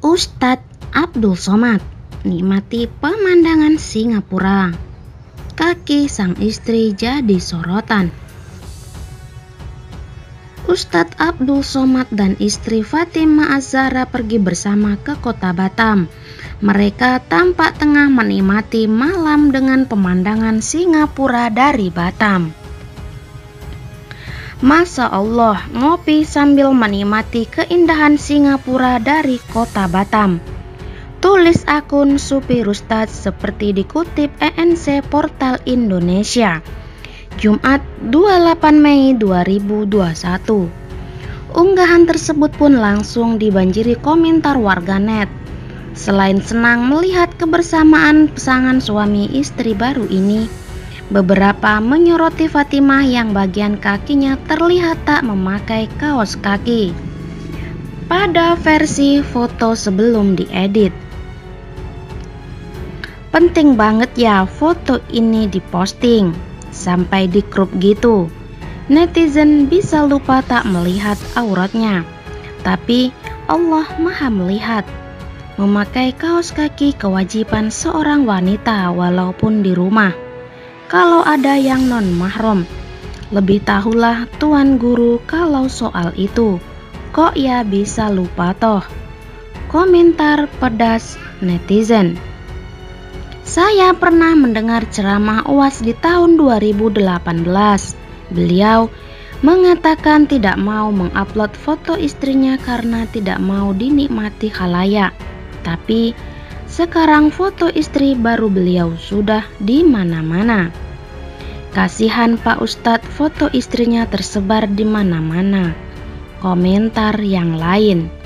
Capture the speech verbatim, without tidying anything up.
Ustadz Abdul Somad nikmati pemandangan Singapura. Kaki sang istri jadi sorotan. Ustadz Abdul Somad dan istri Fatimah Az-Zahra pergi bersama ke kota Batam. Mereka tampak tengah menikmati malam dengan pemandangan Singapura dari Batam. Masya Allah, ngopi sambil menikmati keindahan Singapura dari kota Batam. Tulis akun Supir Ustadz seperti dikutip E N C Portal Indonesia, Jumat dua puluh delapan Mei dua ribu dua puluh satu. Unggahan tersebut pun langsung dibanjiri komentar warganet. Selain senang melihat kebersamaan pasangan suami istri baru ini, beberapa menyoroti Fatimah yang bagian kakinya terlihat tak memakai kaos kaki pada versi foto sebelum diedit. Penting banget ya foto ini diposting, sampai di crop gitu. Netizen bisa lupa tak melihat auratnya, tapi Allah Maha melihat. Memakai kaos kaki kewajiban seorang wanita walaupun di rumah. Kalau ada yang non mahram, lebih tahulah tuan guru kalau soal itu. Kok ya bisa lupa toh? Komentar pedas netizen. Saya pernah mendengar ceramah U A S di tahun dua ribu delapan belas. Beliau mengatakan tidak mau mengupload foto istrinya karena tidak mau dinikmati khalayak. Tapi sekarang foto istri baru beliau sudah di mana-mana. Kasihan Pak Ustadz, foto istrinya tersebar di mana-mana. Komentar yang lain.